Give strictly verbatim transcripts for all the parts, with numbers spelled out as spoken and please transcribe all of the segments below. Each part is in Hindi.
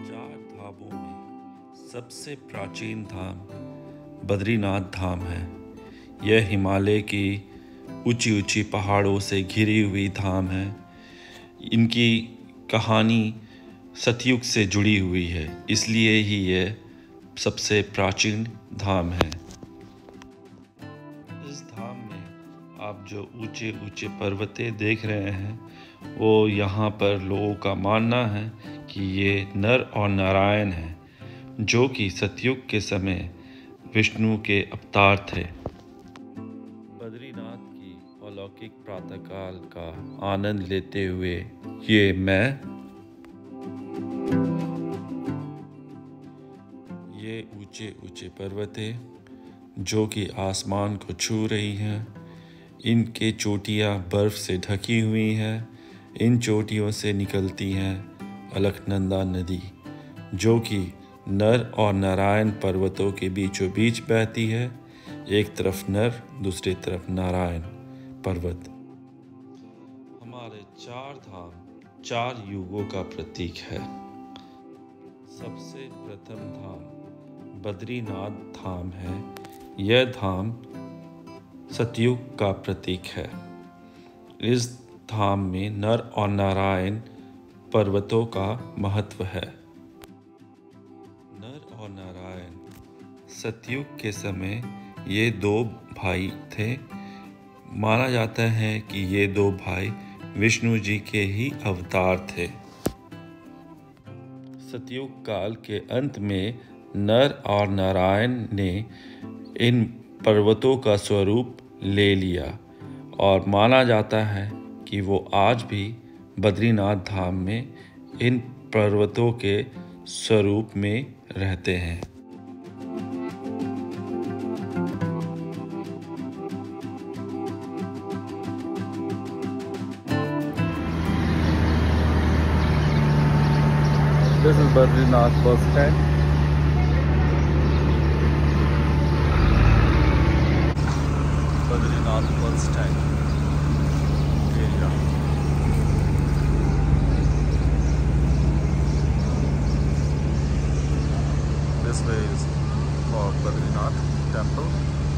चार धामों में सबसे प्राचीन धाम बद्रीनाथ धाम है। यह हिमालय की ऊंची ऊंची पहाड़ों से घिरी हुई धाम है। इनकी कहानी सतयुग से जुड़ी हुई है, इसलिए ही यह सबसे प्राचीन धाम है। इस धाम में आप जो ऊंचे ऊंचे पर्वतें देख रहे हैं, वो यहाँ पर लोगों का मानना है कि ये नर और नारायण हैं, जो कि सतयुग के समय विष्णु के अवतार थे। बद्रीनाथ की अलौकिक प्रातःकाल का आनंद लेते हुए ये मैं ये ऊंचे ऊंचे पर्वतें जो कि आसमान को छू रही हैं, इनके चोटियाँ बर्फ से ढकी हुई हैं। इन चोटियों से निकलती हैं अलकनंदा नदी, जो कि नर और नारायण पर्वतों के बीचों बीच बहती है। एक तरफ नर, दूसरी तरफ नारायण पर्वत। हमारे चार धाम चार युगों का प्रतीक है। सबसे प्रथम धाम बद्रीनाथ धाम है। यह धाम सतयुग का प्रतीक है। इस धाम में नर और नारायण पर्वतों का महत्व है। नर और नारायण सतयुग के समय ये दो भाई थे। माना जाता है कि ये दो भाई विष्णु जी के ही अवतार थे। सतयुग काल के अंत में नर और नारायण ने इन पर्वतों का स्वरूप ले लिया और माना जाता है कि वो आज भी बद्रीनाथ धाम में इन पर्वतों के स्वरूप में रहते हैं। This is Badrinath bus stand. Badrinath bus stand area. This way is for Badrinath temple.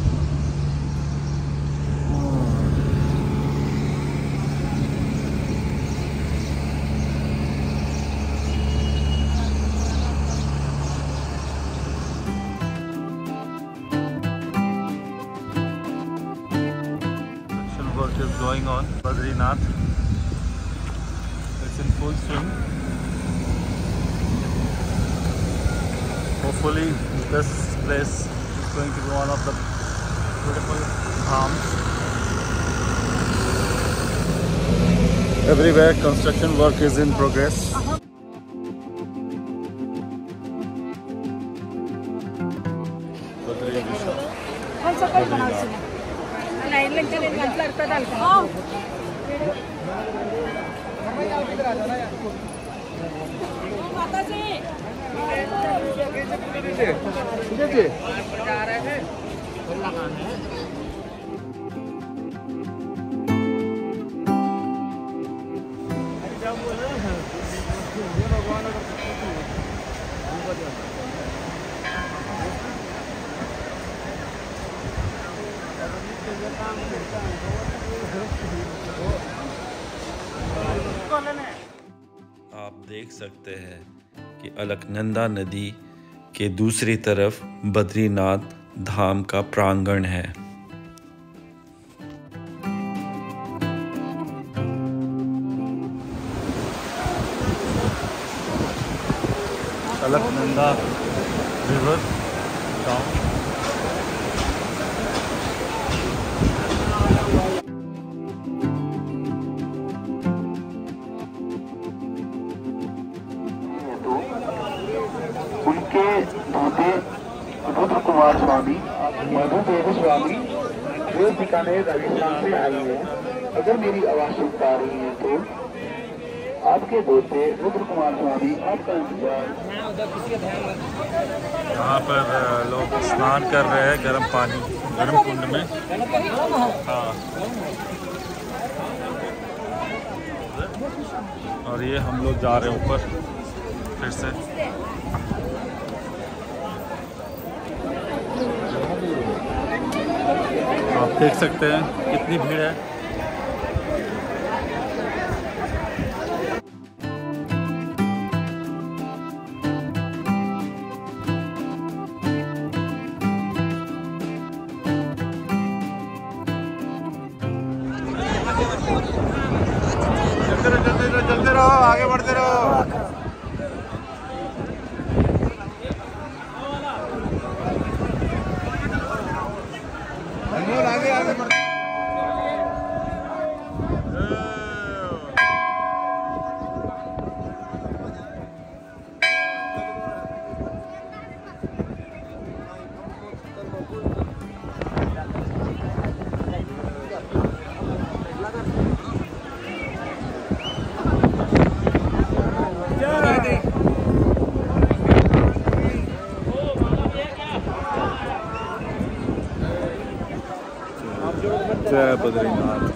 Work is going on Badrinath. It's in full swing. Hopefully this place is going to be one of the beautiful dhams. Everywhere construction work is in progress. आप देख सकते हैं कि अलकनंदा नदी के दूसरी तरफ बद्रीनाथ धाम का प्रांगण है। Alaknanda river down. उनके पोते रुद्र कुमार स्वामी, मधुदेव स्वामी, जो बीकानेर राजस्थान से आए हैं। अगर मेरी आवाज सुन पा रही है तो आपके पोते रुद्र कुमार स्वामी आपका इंतजार। यहाँ पर लोग स्नान कर रहे हैं गर्म पानी, गर्म कुंड में। हाँ, और ये हम लोग जा रहे हैं ऊपर। फिर से। आप देख सकते हैं कितनी भीड़ है। चलते रहो चलते रहो आगे बढ़ते रहो। आगे आगे बढ़ते। जय बद्रीनाथ।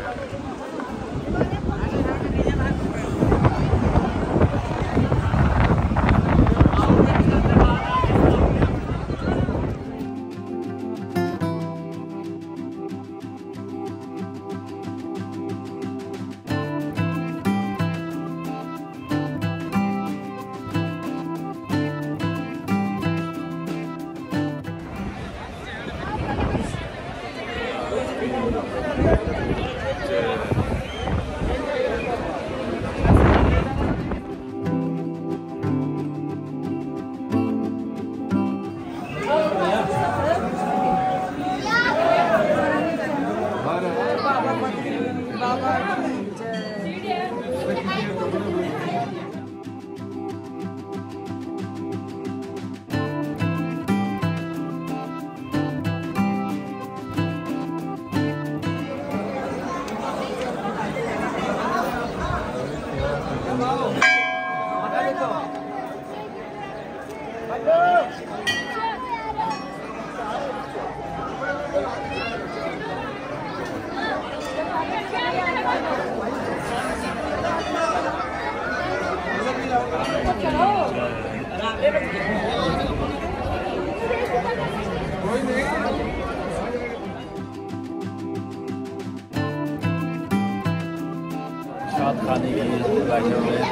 प्रसाद खाने के लिए बैठे हुए हैं।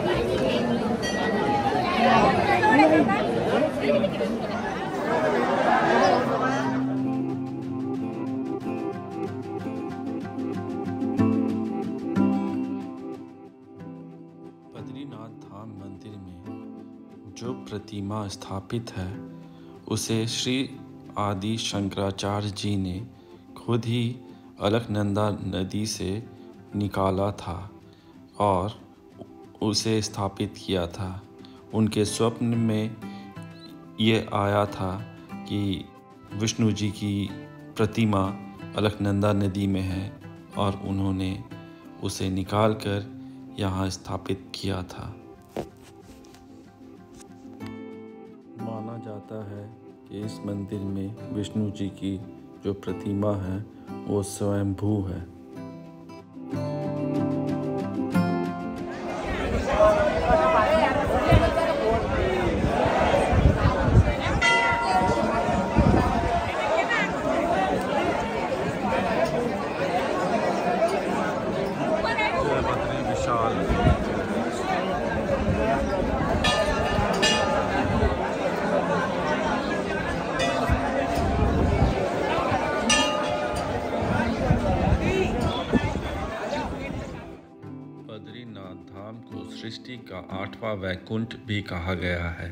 बद्रीनाथ धाम मंदिर में जो प्रतिमा स्थापित है उसे श्री आदि शंकराचार्य जी ने खुद ही अलकनंदा नदी से निकाला था और उसे स्थापित किया था। उनके स्वप्न में ये आया था कि विष्णु जी की प्रतिमा अलकनंदा नदी में है और उन्होंने उसे निकालकर यहाँ स्थापित किया था। माना जाता है कि इस मंदिर में विष्णु जी की जो प्रतिमा है वो स्वयंभू है। बद्रीनाथ धाम को सृष्टि का आठवां वैकुंठ भी कहा गया है।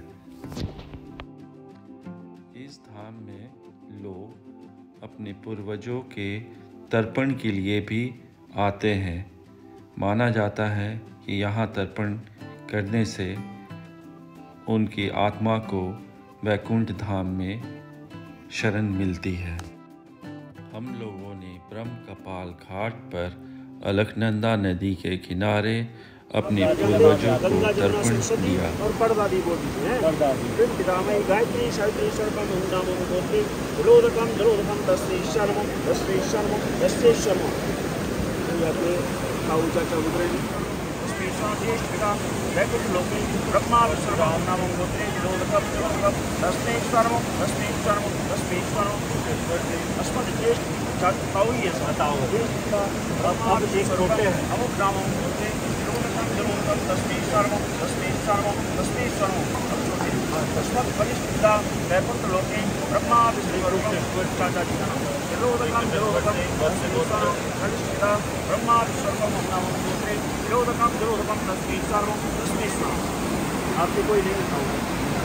इस धाम में लोग अपने पूर्वजों के तर्पण के लिए भी आते हैं। माना जाता है कि यहाँ तर्पण करने से उनकी आत्मा को वैकुंठ धाम में शरण मिलती है। हम लोगों ने ब्रह्म कपाल घाट पर अलकनंदा नदी के किनारे अपने पूर्वजों को तर्पण दिया। और परदादी बोलती है पितामही गायत्री सावित्री सर्वम नामो बोलती रोदकम रोदकम दस्ते शर्मम दस्ते शर्मम दस्ते शर्मम। यहाँ पे खाऊ चाचा उतरे स्पीच सर्वज्ञेष्ठिता वैकुण्ठलोके ब्रह्मा विश्वभां नामं गोत्रे निरोधकं निरोधकं तस्मेश्वरं तस्मेश्वरं तस्मेश्वरं अस्मद्ज्येष्ठ चातुर्य सहताओ ब्रह्मा विश्वरूपं अमुक नामं गोत्रे निरोधकं निरोधकं तस्मेश्वरं तस्मेश्वरं तस्मेश्वरं तस्मत् परिष्ठिता वैकुण्ठलोके ब्रह्मा विश्वरूपं चाचादिनां निरोधकं निरोधकं तस्मेश्वरं परिष्ठिता ब्रह्मा विश्वरूपं नामं गोत्रे निरोधकं निरोधकं तस्मेश्वरं तस्मेश्वरं। आपसे कोई नहीं लिखा होगा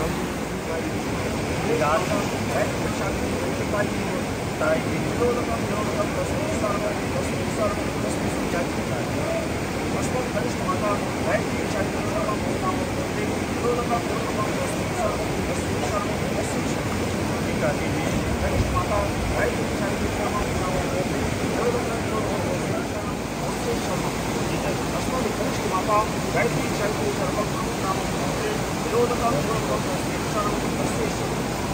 निरोधकं निरोधकं तस्मेश्वरं तस्मेश्वरं तस्मेश्वरं अस्मत् परिष्ठिता वैकुण्ठलोके नामं गोत्रे निरोधकं निरोधकं तस्मेश्वरं तस्मेश्वरं तस्मेश्वरं। माता माता गायत्री शक्ति सर्वं नाम निरोधकं निरोधकं सर्वं तस्मेश्वरं।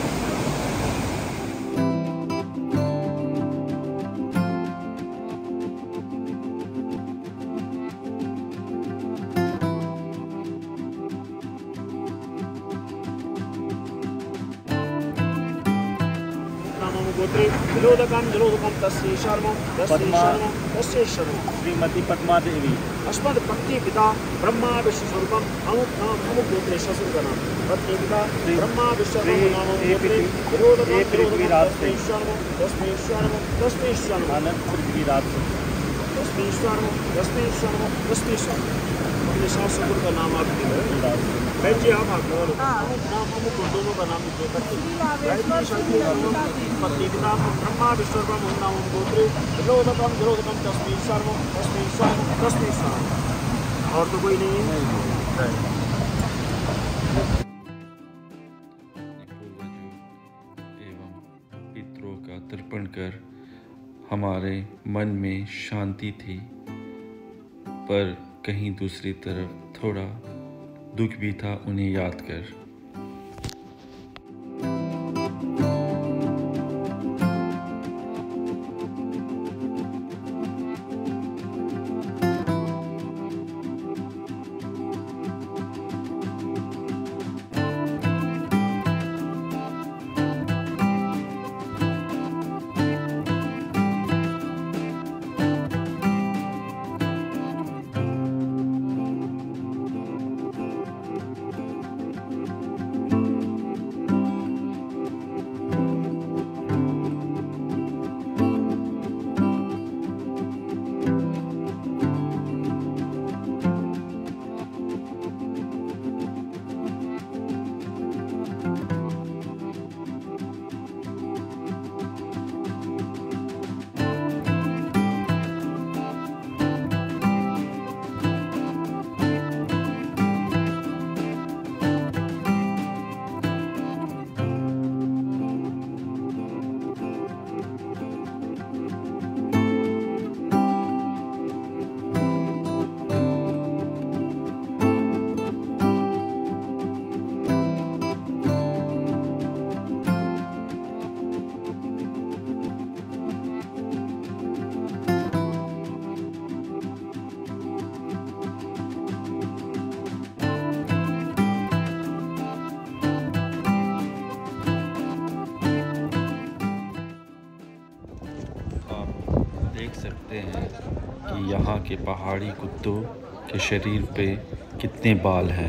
गोत्रे निरोधकं निरोधकं तस्य शर्मं तस्य शर्मं तस्य शर्मं। श्रीमती पद्मा देवी अस्मद् पत्नी पिता ब्रह्मा विश्वस्वरूपं अमुक नाम अमुक गोत्रे ससुर का नाम पत्नी पिता ब्रह्मा विश्वस्वरूपं नाम गोत्रे निरोधकं निरोधकं तस्य शर्मं तस्य शर्मं तस्य शर्मं। आनंद पृथ्वीराज तस्य शर्मं तस्य शर्मं तस्य शर्मं। अपने सास ससुर का नाम आप लिखो जी आप आप अमुक नाम अमुक दोनों का नाम लिखो पत्नी पिता ब्रह्मा विश्वरूपं नाम गोत्रे निरोधकं निरोधकं तस्मै सर्वं तस्मै सर्वं तस्मै सर्वं। और तो कोई नहीं है। एवं पितरों का तर्पण कर हमारे मन में शांति थी, पर कहीं दूसरी तरफ थोड़ा दुख भी था उन्हें याद कर। सकते हैं कि यहाँ के पहाड़ी कुत्तों के शरीर पे कितने बाल हैं।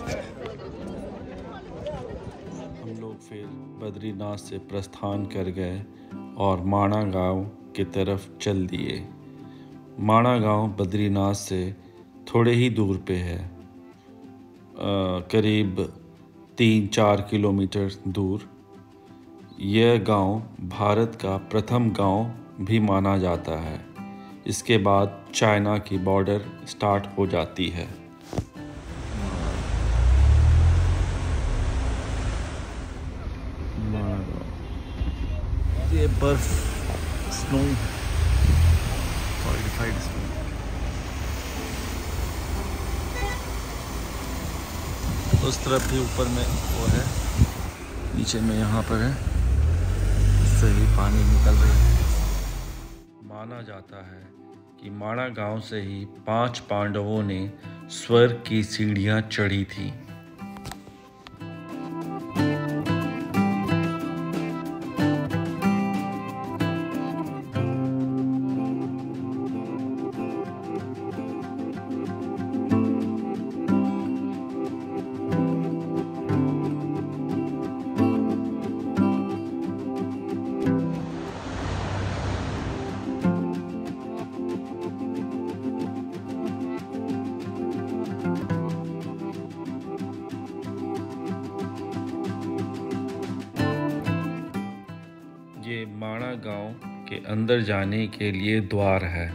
हम लोग फिर बद्रीनाथ से प्रस्थान कर गए और माणा गांव की तरफ चल दिए। माणा गांव बद्रीनाथ से थोड़े ही दूर पे है, आ, करीब तीन चार किलोमीटर दूर। यह गांव भारत का प्रथम गांव भी माना जाता है। इसके बाद चाइना की बॉर्डर स्टार्ट हो जाती है। ये बर्फ स्नो सॉलिडिफाइड स्नो। उस तरफ भी ऊपर में वो है, नीचे में यहाँ पर है, इससे भी पानी निकल रही है। माना जाता है कि माणा गांव से ही पांच पांडवों ने स्वर्ग की सीढ़ियां चढ़ी थीं। ये माणा गांव के अंदर जाने के लिए द्वार है।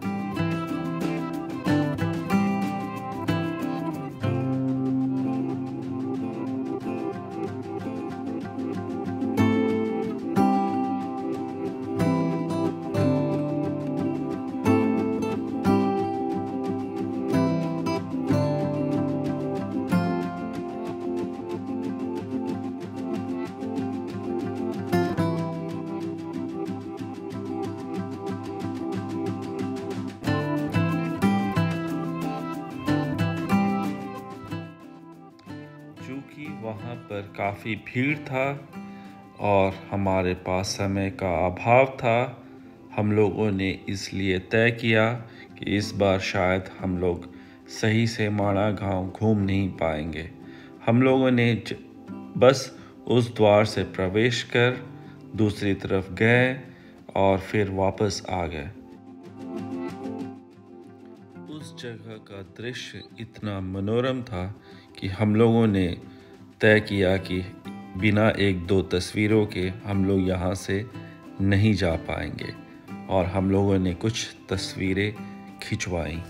वहाँ पर काफ़ी भीड़ था और हमारे पास समय का अभाव था। हम लोगों ने इसलिए तय किया कि इस बार शायद हम लोग सही से माणा गांव घूम नहीं पाएंगे। हम लोगों ने बस उस द्वार से प्रवेश कर दूसरी तरफ गए और फिर वापस आ गए। उस जगह का दृश्य इतना मनोरम था कि हम लोगों ने तय किया कि बिना एक दो तस्वीरों के हम लोग यहाँ से नहीं जा पाएंगे और हम लोगों ने कुछ तस्वीरें खिंचवाईं।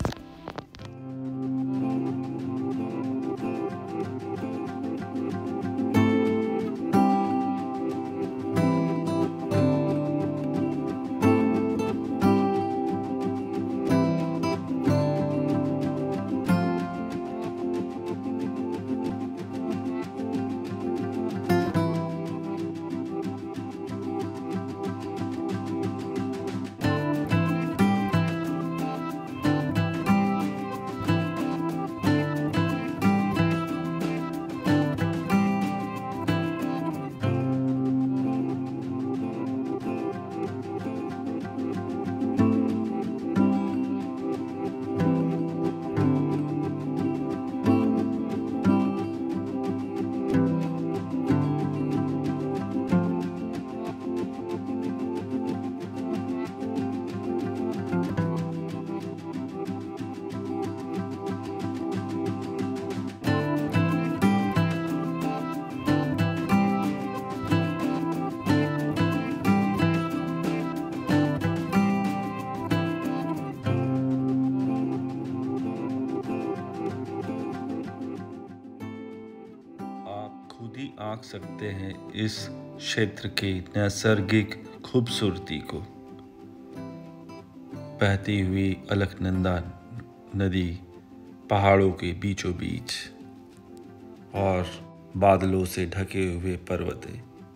आंक सकते हैं इस क्षेत्र की नैसर्गिक खूबसूरती को। बहती हुई अलकनंदा नदी पहाड़ों के बीचों बीच और बादलों से ढके हुए पर्वत।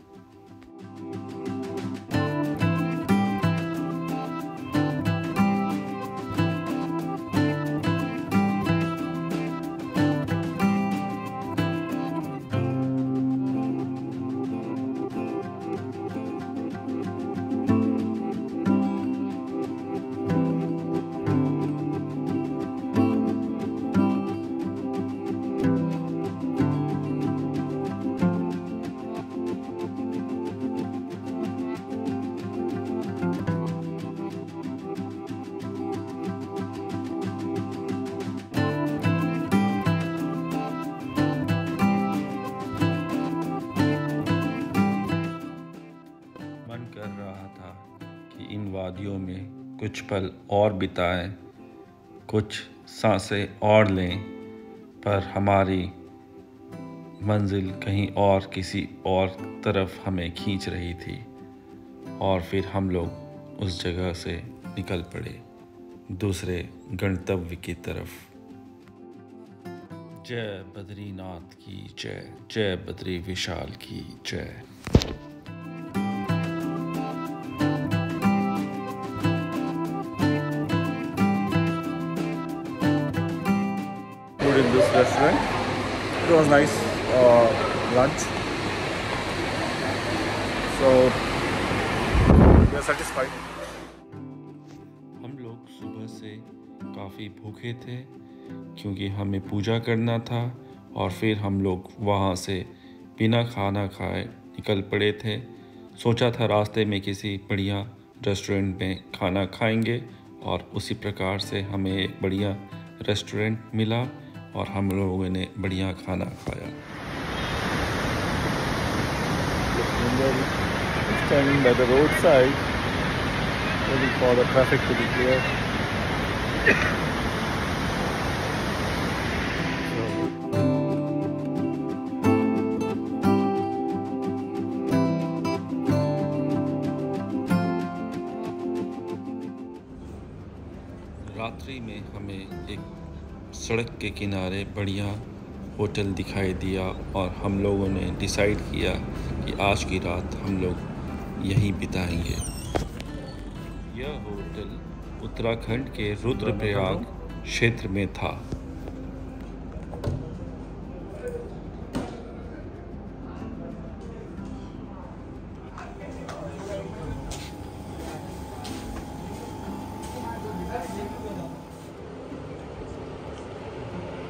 कर रहा था कि इन वादियों में कुछ पल और बिताएं, कुछ सांसें और लें, पर हमारी मंजिल कहीं और किसी और तरफ हमें खींच रही थी और फिर हम लोग उस जगह से निकल पड़े दूसरे गंतव्य की तरफ। जय बद्रीनाथ की जय, जय बद्री विशाल की जय। was nice uh, lunch. So we are satisfied. हम लोग सुबह से काफ़ी भूखे थे क्योंकि हमें पूजा करना था और फिर हम लोग वहाँ से बिना खाना खाए निकल पड़े थे। सोचा था रास्ते में किसी बढ़िया रेस्टोरेंट में खाना खाएंगे और उसी प्रकार से हमें एक बढ़िया रेस्टोरेंट मिला और हम लोगों ने बढ़िया खाना खाया। Standing by the roadside, waiting for the traffic to be clear. रात्रि में हमें एक सड़क के किनारे बढ़िया होटल दिखाई दिया और हम लोगों ने डिसाइड किया कि आज की रात हम लोग यहीं बिताएंगे। यह होटल उत्तराखंड के रुद्रप्रयाग क्षेत्र में था।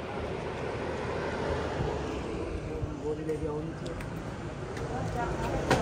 गोली लेके आओ नीचे।